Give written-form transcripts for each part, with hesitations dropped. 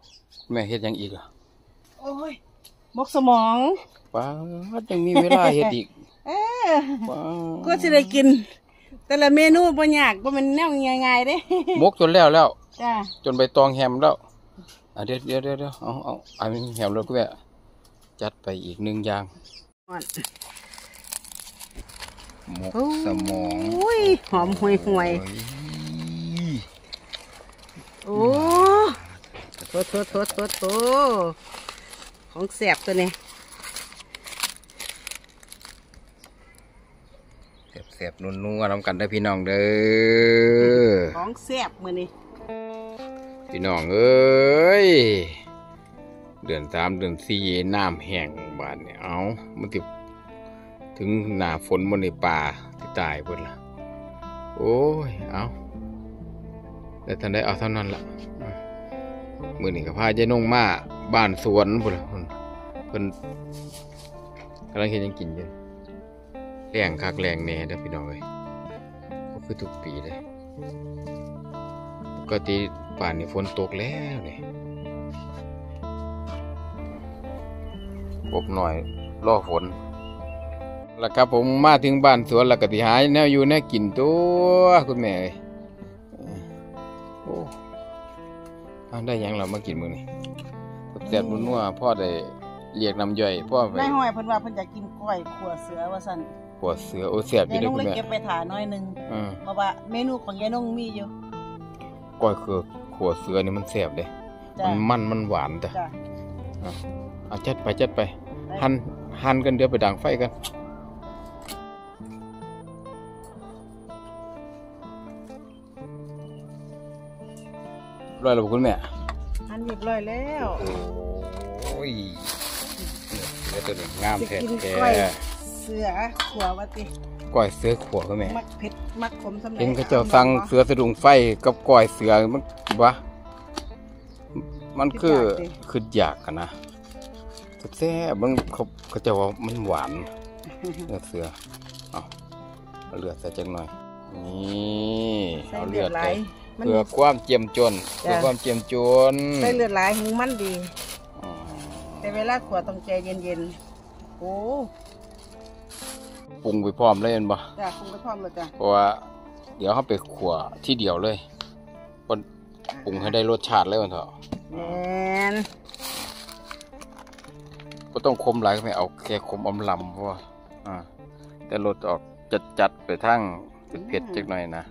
แม่เฮ็ดยังอีกอ่ะโอ้ยมกสมองป้ายังมีเวลาเฮ็ดอีกก็จะได้กินแต่ละเมนูบ่ยากบ่มันแนวง่ายๆเด้มกจนแล้วจ้าจนใบตองแฮมแล้วเดี๋ยวเอาอันแฮมแล้วก็แม่จัดไปอีก1อย่างมกสมองอุ้ยหอมห่วยโอ้โถของแซ่บตัวนี้แซ่บๆนัวๆน้ำกันได้พี่น้องเด้อของแซ่บมื้อนี้พี่น้องเอ้ยเดือน3เดือน4น้ำแห้งบาดเนี่ยเอามันติถึงหน้าฝนบนในป่าที่ตายเบิดละโอ้ยเอาแต่ทันได้เอาเท่านั้นละมื้อนี้ก็พายายนงมาบ้านสวนพุ่นล่ะเพิ่นกำลังเฮ็ดหยังกินอยู่แรงคักแรงแน่เด้อพี่น้องเอ้ยก็คือทุกปีเลยปกติป่านนี้ฝนตกแล้วนี่กบหน่อยรอฝนแล้วครับผมมาถึงบ้านสวนแล้วก็สิหาแนวอยู่แนวกินตัวคุณแม่เอ้ยโอ้ได้หยังเรามากินมื้อนี้แซ่บๆนัวๆพ่อได้เรียกน้ำย่อยพ่อไปนายห้อยเพิ่นว่าเพิ่นอยากกินก้อยขั่วเสือว่าซั่นขั่วเสือโอ้แซ่บอยู่เด้อคุณแม่เก็บไปถาหน่อยนึงเพราะว่าเมนูของยายนงมีอยู่ก้อยคือขั่วเสือนี่มันแซ่บเด้มันหวานจ้ะจัดไปหั่นกันเดี๋ยวไปดังไฟกันร้อยแล้วคุณแม่หั่นเรียบร้อยแล้วโอ้ยเสือตัวนี้งามแท้เสือขั่วว่าติก้อยเสือขั่วคุณแม่มักเผ็ดมักขมสำหรับเห็นเขาเจ้าสั่งเสือสะดุ้งไฟกับก้อยเสือมันวะมันคืออยากกันนะแซ่บมันเขาจะว่ามันหวานเนื้อเสือเอาเลือดใส่จังหน่อยนี่เอาเลือดไปเพื่อความเจียมจนใส่เลือดหลายหึงมันดีแต่เวลาขั่วต้องใจเย็นๆโอ้ปรุงไปพร้อมเลยเห็นบ่จ้ะปรุงไปพร้อมเลยจ้ะเพราะว่าเดี๋ยวเขาไปขั่วที่เดียวเลยคนปรุงให้ได้รสชาติเลยมันเถอะแม่นก็ต้องคมหลายไม่เอาแค่คมอมลำเพราะว่าแต่รสออกจัดไปทั้งเผ็ดจักหน่อยนะ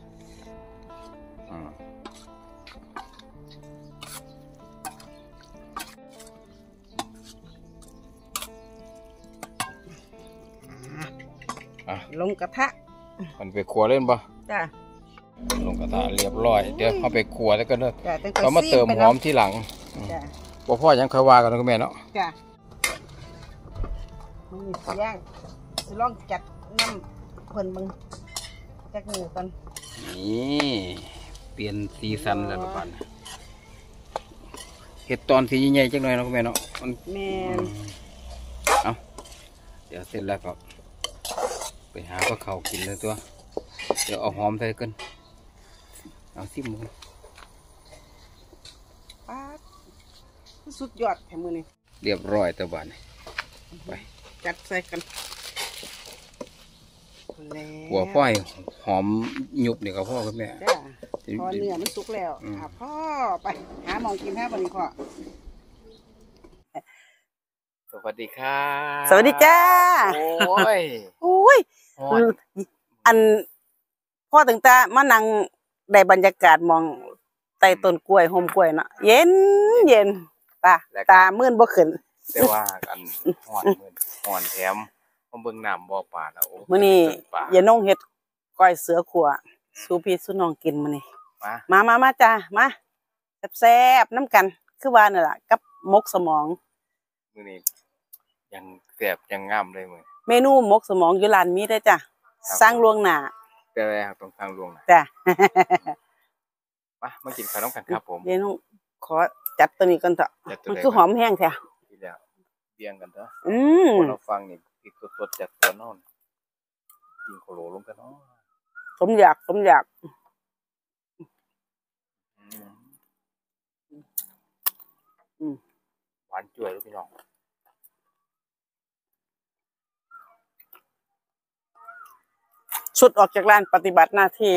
ลงกระทะมันไปขั่วเล่นปะจ้ะลงกระทะเรียบร้อยเดี๋ยวเขาไปขั่วแล้วกันเนอะเขามาเติมหอมที่หลังพ่อยังเคยว่ากันนะคุณแม่เนาะจ้ะมันมีย่างจะลองจัดน้ำเพิ่นมึงจักหนึ่งกันนี่เปลี่ยนสีสันแล้วทุกคนเห็ดตอนสีใหญ่ๆจังหน่อยนะคุณแม่เนาะแม่เอาเดี๋ยวเสร็จแล้วก็ไปหาก็เขากินเลยตัวเดี๋ยวเอาหอมใส่กันเอาซิมือป๊าดสุดยอดแถมมือนี่เรียบร้อยตัวบ้านไปจัดใส่กันหัวพ่อยหอมยุบนี่กับพ่อกับแม่จ้าพอเนื้อมันสุกแล้วพ่อไปหาหมองกินแท้วันนี้พ่อสวัสดีครับสวัสดีจ้าโอ้ยอันพ่อถึงตามานั่งได้บรรยากาศมองใต้ต้นกล้วยโฮมกล้วยเนาะเย็นตามื่นบ่ขึ้นแต่ว่ากันห่อนแถมเบิ่งน้ำบ่อปลาแล้วมื้อนี้ยายนงเฮ็ดก้อยเสือขั่วสู่พี่สู่น้องกินมื้อนี้มาจ้ามาแซ่บๆน้ำกันคือว่านั่นล่ะกับมกสมองมื้อนี้ยังแซ่บยังงามเลยมื้อเมนูมกสมองอยู่ร้านมีได้จ้ะสร้างล่วงหน้าแต่ว่าต้องสร้างล่วงหน้าจ้ะมากินข้าวกันครับผมยายนงขอจัดตัวนี้ก่อนเถอะมันคือหอมแห้งแท้เบียงกันเถอะเราฟังนี่อีกสดๆจากสวนนอนกินโคโลลงกันเนาะสมอยากอืมหวานจ่วยลูกพี่น้องชุดออกจากร้านปฏิบัติหน้าที่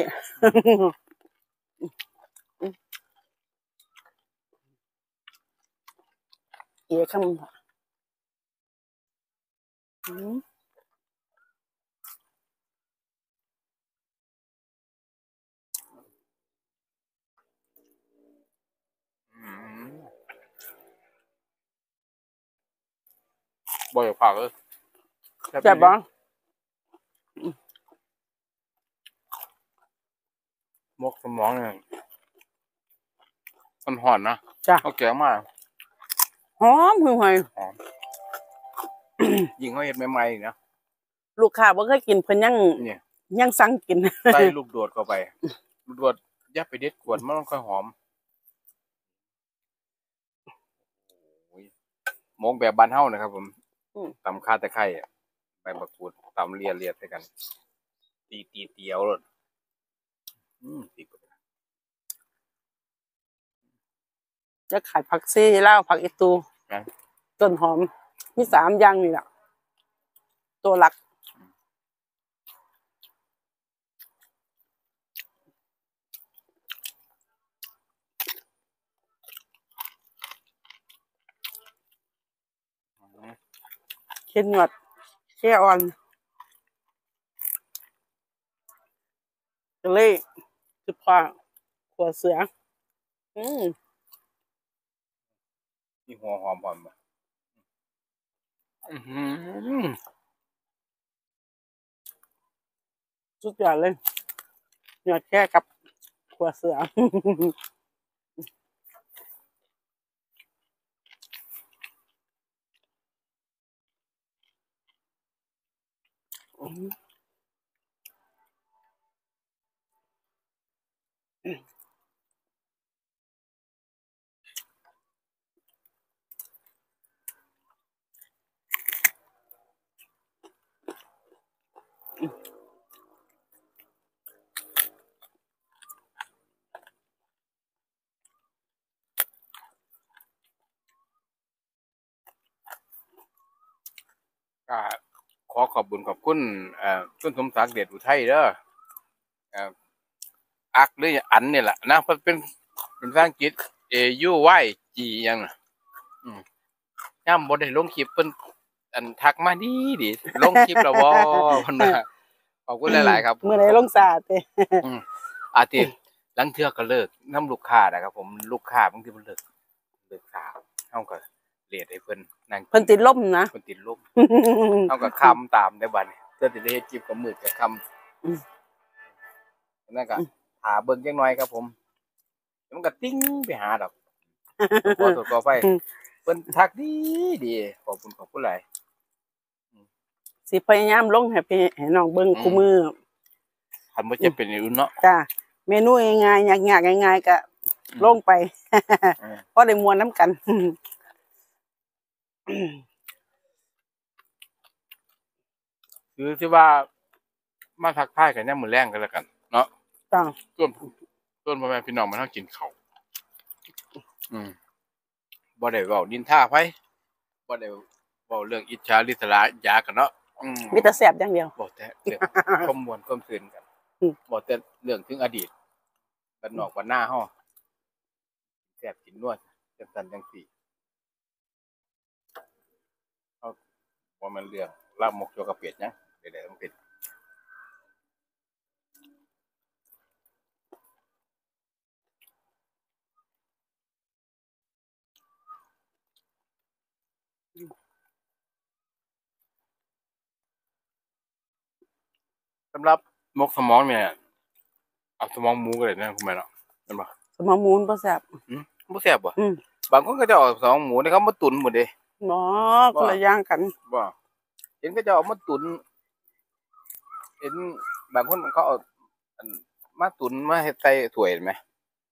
เอ๋คำอืมบ่อยผักเลยแซ่บบ่มกสมองเนี่ยมันหอนนะจ้ะเขาแกงมาหอมหึ่งหอยหอม ยิงเขาเห็ดใหม่ๆนะลูกค้าบ่เคยกินเพิ่นยังเนี่ยยังสั่งกินใส่ลูกโดดเข้าไปลูกโดดยับไปเด็ดกวนมันต้องค่อยหอมโอ้ยมกแบบบ้านเฮานะครับผมตำข่าตะไคร้ใบมะกรูดตำเลียใส่กัน ตีเตียวเลยติดจะขายผักซี่ลาวผักอีตูนะต้นหอมมี3อย่างนี่ล่ะตัวหลักเข็นหนวดแค่อ่อนก็เลยคือพอขัวเสืออืมมีหัวหอมบ่สุดยอดเลยหนวดแค่กับขัวเสือก็ขอขอบคุณคุณสมศักดิ์เดชอุทัยเด้อเอ่ออักหรืออันเนี่ยแหละนะเพราะเป็นภาษาอังกฤษ AUYG ยังน่ะย่ำบ่ได้ลงคลิปเพิ่นอันทักมาดีลงคลิปแล้วบ่เพิ่นว่าขอบคุณหลายๆครับมื้อใดลงสาเต้อาทิตย์ลังเทื่อก็เลิกนำลูกค้านะครับผมลูกค้าบางทีมันเลิกสาวเฮาก็เรียกให้เพิ่นนั่งเพิ่นติดลมนะเพิ่นติดลม เฮาก็คำตามได้บัดนี้เพื่อสิได้เฮ็ดคลิปกับมืดกับคำนั่นก็หาเบิ่งจักหน่อยครับผมมันก็ติ้งไปหาดอกขอไปเพิ่นทักดีขอบคุณหลายสิพยายามลงให้พี่ให้น้องเบิ่งคู่มือคันบ่จะเป็นอื่นเนาะจ้าเมนูง่ายๆยากๆง่ายๆก็ลงไปพอได้ม่วนนำกันคือที่ว่ามาทักทายกันยามมื้อแลงกันแล้วกันเนาะจ้าส่วนพ่อแม่พี่น้องมันเฮากินข้าวบ่ได้เว้านินทาไผบ่ได้เว้าเรื่องอิจฉาริษยากันเนาะมีแต่แซ่บอย่างเดียวบ่แต่เรื่องความม่วนความซื่นกันบ่แต่เรื่องถึงอดีตบ้านนอกบ้านนาเฮาแซ่บกินนัวจังซั่นจังซี่เฮาบ่แม่นเรื่องลามกโจกกระเปียดหยังใดๆทั้งสิ้นสำหรับมกสมองเนี่ยเอาสมองหมูก็ได้นะคุณแม่เนาะแม่นบ่สมองหมูนบ่แซ่บบ่แซ่บบ่อืมบางคนก็จะเอาสมองหมูนี่เขามาตุ๋นหมดเด้บ่คนละอย่างกันบ่เห็นก็จะเอามาตุ๋นเห็นบางคนเขาเอาอันมาตุ๋นมาเฮ็ดใส่ถ้วยเห็นไหม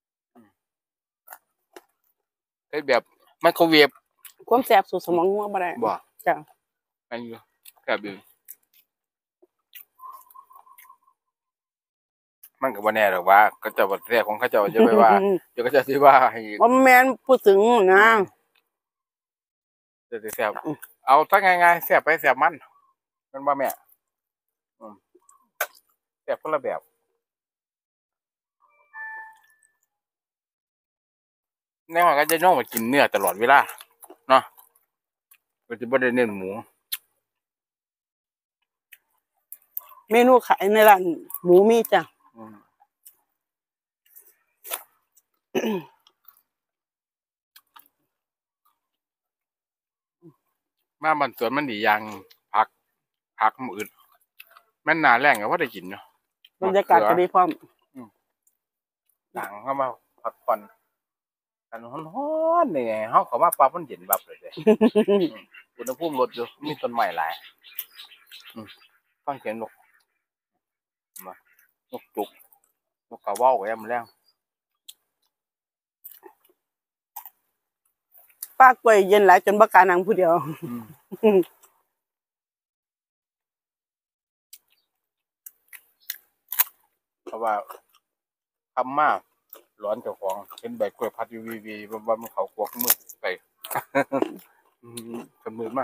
เฮ็ดแบบไมโครเวฟความแซ่บสู่สมองงัวบ่ได้บ่จ้าอันนี้แซ่บอยู่มันก็บ่แน่ดอกว่าเขาเจ้าบ่แซ่บของเขาเจ้าจะไปว่าเดี๋ยวเขาเจะสิว่าให้บ่แม่นพูดถึงนะจะแซ่บเอาถ้าง่ายๆแซ่บไปแซ่บมันบ่แม่แซ่บคนละแบบแน่ว่าก็จะน้องมากินเนื้อตลอดเวลาเนาะก็จะบ่ได้เน้นหมูเมนูขายในร้านหมูมีจ้ะมาบ้านสวนมันดีอย่างผักมื้ออื่นแม่นหน้าแล้งก็บ่ได้กินเนาะบรรยากาศก็ดีพร้อมต่างเข้ามาพักผ่อนกันร้อนๆนี่ไงเฮาเข้ามาปั๊บมันเย็นบับเลยเด้ อุณหภูมิลดอยู่มีต้นไม้หลายฟังเสียงนกมานกจุกนกกระว่าวก็ยามแลงป้ากล้วยเย็นหลายจนบ่กล้านั่งผู้เดียวเพราะว่าคำมาร้อนเจ้าของเห็นใบกล้วยพัดอยู่วีว่ามันเขากวกมือไป สมือมา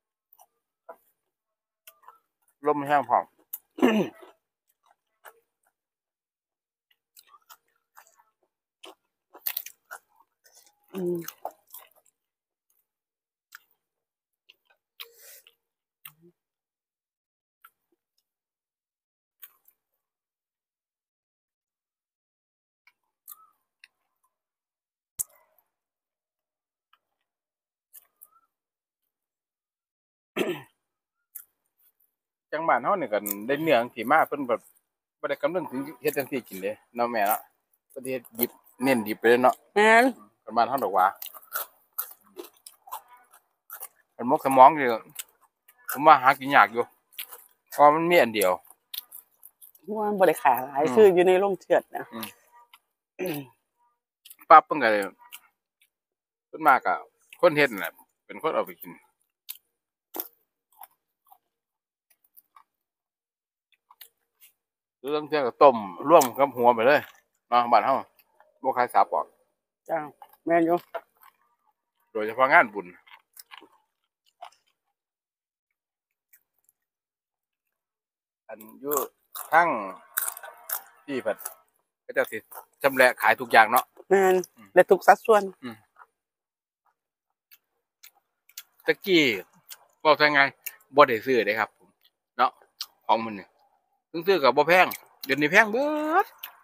ลมแห้งพร้อม จังบ้านเฮานี่ก็ได้เนื้อจังซี่มาเพิ่นแบบบ่ได้กำลังถึงเฮ็ดจังซี่กินเด้เนาะแม่เนาะเพิ่นเฮ็ดดิบเน้นดิบไปเลยเนาะแม่นกันบ้านเฮาดอกว่ามันมกสมองอยู่ผมว่าหากินยากอยู่เพราะมันมีอันเดียวว่าบ่ได้ขายหลายคืออยู่ในโรงเชือดนะปั๊บเพิ่นก็เพิ่นมากอ่ะคนเฮ็ดน่ะเป็นคนเอาไปกินหรือเรื่องเที่ยก็ต้มร่วมกับหัวไปเลยเนาะบ้านเฮาบ่ขายสับออกจ้าแม่นอยู่โดยเฉพาะงานบุญอันอยู่ทั้งที่เพิ่นก็จะสิชำแหละขายทุกอย่างเนาะแม่นและทุกสัดส่วนตะกี้บอกยังไงบ่ได้ซื้อเด้ครับผมเนาะของมันนี่ซื้อกับบ่แพงเดี๋ยวนี้แพงเบิด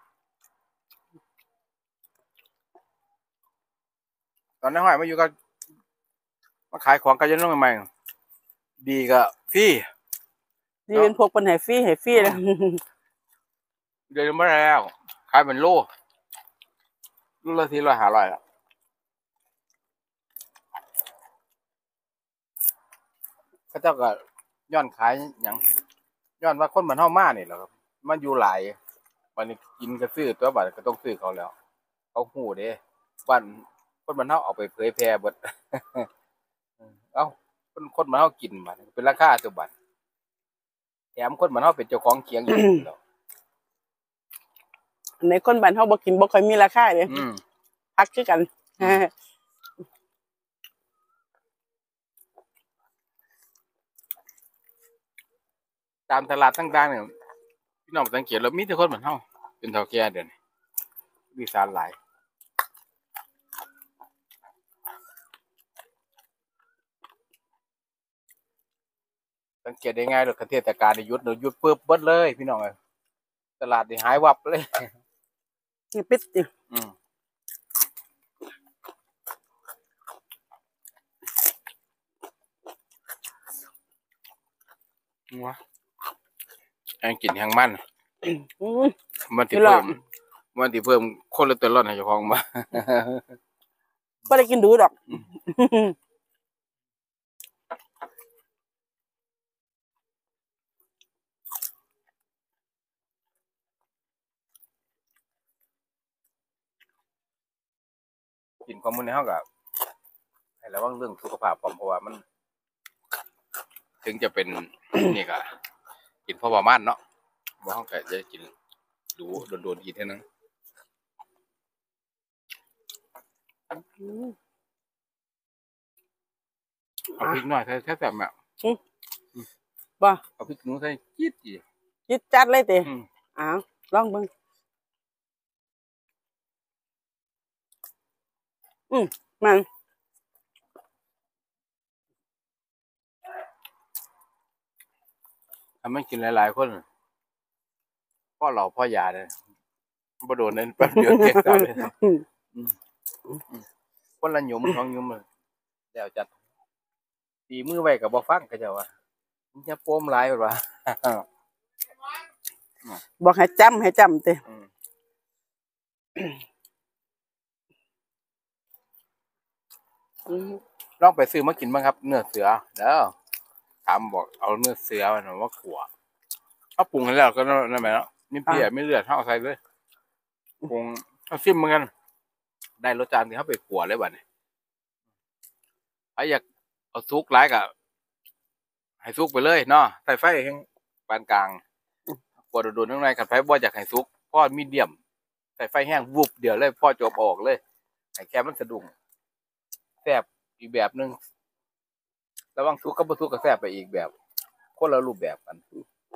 ตอนนั้นห้อยมาอยู่กับมาขายของกันยังน้องใหม่ๆดีก็ฟรีนี่เป็นพวกเพิ่นให้ฟรีแล้วเดี๋ยวนี้บ่ได้แล้วขายเป็นโลละ400-500อ่ะเขาเจ้าก็ย้อนขายหยังย้อนว่าคนบ้านเฮามานี่แหละครับมันอยู่หลายบัดนี้กินก็ซื้อตัวบัดก็ต้องซื้อเขาแล้วเขาฮู้เด้บ้านคนบ้านเฮาเอาไปเผยแพร่เบิด เอ้าคนบ้านเฮากินบัดเป็นราคาตัวบัดแถมคนบ้านเฮาเป็นเจ้าของเคียงอยู่แล้วในคนบ้านเฮาบ่กินบ่ค่อยมีราคาเด้พักคือกันตามตลาดต่างๆเนี่ยพี่น้องสังเกตแล้วมีแต่คนบ้านเฮาเป็นเฒ่าแก่เดี๋ยวนี้มีสารหลายสังเกตได้ง่ายเลยเทศกาลนี่หยุดปึ๊บเบิดเลยพี่น้องเอ้ยตลาดนี่หายวับเลยนี่ปิดอยู่วะแองกินแห่งมันอืมมันที่เพิ่มคอเลสเตอรอลให้เจ้าของมาบ่ได้กินดูดอกกินของมื้อนี้เฮาก็ให้ระวังเรื่องสุขภาพพร้อมเพราะว่ามัน ถึงจะเป็น นี่ก็กินพอประมาณเนาะบ่เฮาก็จะกินดูโดนๆกินเท่านั้นเอาพริกหน่อยใส่แซ่บๆแบบบ่เอาพริกหนูใส่จี๊ดจียึดจัดเลยติอ้าวลองเบิ่งมันทำให้กินหลายๆคนพ่อเราพ่อยาเลยบ่โดนนั้นแป๊บเดียวเก็บกลับเลยคนละหยุมสองหยุมเลยแล้วจัดตีมือไว้กับบ่ฟังก็จะว่ามันจะโปมหลายแบบว่าบอกให้จำติลองไปซื้อมากินบ้างครับเนื้อเสือเด้อถามบอกเอาเนื้อเสือมาขั่วถ้าปรุงให้แล้วก็นั่นแหละเนาะมีเปรี้ยวไม่เลือดเท่าใส่เลยปรุงเอาซิมเหมือนกันได้รสชาติที่เขาไปขั่วเลยบัดนี้ใครอยากเอาซุกหลายก็ให้ซุกไปเลยเนาะใส่ไฟแห้งปานกลางขั่วโดนๆข้างในกับไฟบ่อยากให้ซุกพอมีเดียมใส่ไฟแห้งวุบเดี๋ยวเลยพอจบออกเลยให้แค่มันสะดุ้งแซ่บอีกแบบนึงระวังซุกกับบ่ซุกก็แซ่บไปอีกแบบคนละรูปแบบกัน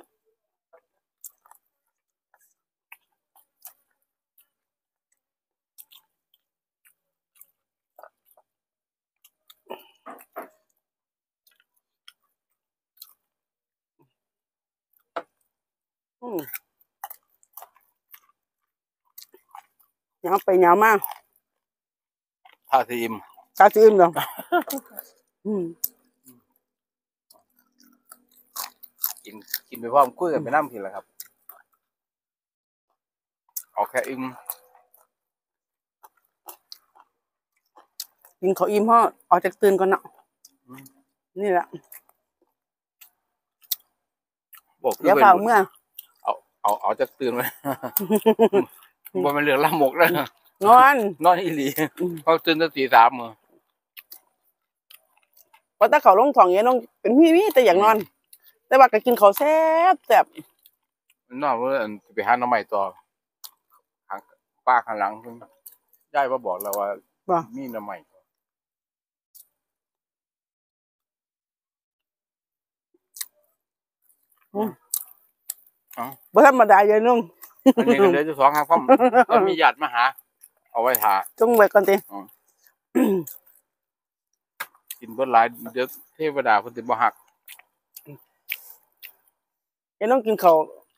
ยาวไปยาวมากถ้าสิอิ่มกาซิมดอกกินไปพร้อมคุยกันไปน้ำทีละครับเอาแค่อิ่มกินข้าวอิ่มเพราะออกจากตื่นก่อนเนาะนี่แหละบอกเดี๋ยวเปล่าเมื่อเอาจะตื่นไว้ บ่แม่นเรื่องละหมกแล้วนอนนอนอีหลีเขาตื่นตั้งตี 3มื้อพอถ้าเขาลงท้องเนี่ยน้องเป็นมีแต่อย่างนอน แต่ว่าก็กินข้าวแซ่บนอนเมื่อไปหาหน่อไม้ต่อข้างป้าข้างหลังเพิ่นยายมาบอกแล้วว่าบ่มีหน่อไม้บ่ธรรมดาเลยนุ่งอันนี้ก็เหลืออยู่2 5 ก็มีญาติมาหา เอาไว้ทาจงไว้ก่อนติกินเบิดหลายเดี๋ยวเทวดาเพิ่นสิบ่ฮักเดี๋ยวน้องกินข้าว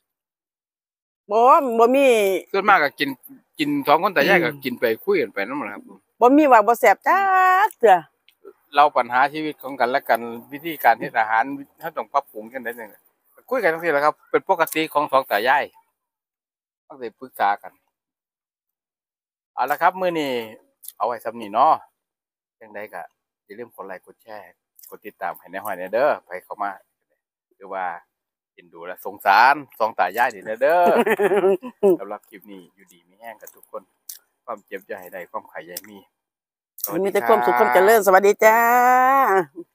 บ่มีส่วนมากก็กิน2 คนแต่ยายก็กินไปคุยกันไปนำล่ะครับบ่มีว่าบ่แซ่บจ้าเถื่อเราปัญหาชีวิตของกันและกันวิธีการเฮ็ดอาหารเฮาต้องปรับปรุงกันได้จังได๋คุยกันจังซี่แหละครับเป็นปกติของ2ตายายต้องได้ปรึกษากันเอาละครับมื้อนี้เอาไว้ส่ำนี้เนาะจังไดก็อย่าลืมกดไลค์กดแชร์กดติดตามให้ในห้อยแหน่เด้อไปเข้ามาหรือว่าเอ็นดูและสงสาร2ตายายนี่แหละเด้อ สำหรับคลิปนี้อยู่ดีมีแรงกันทุกคนความเจ็บอย่าให้ได้ความไข้อย่าให้มีมีแต่ความสุขความเจริญสวัสดีจ้า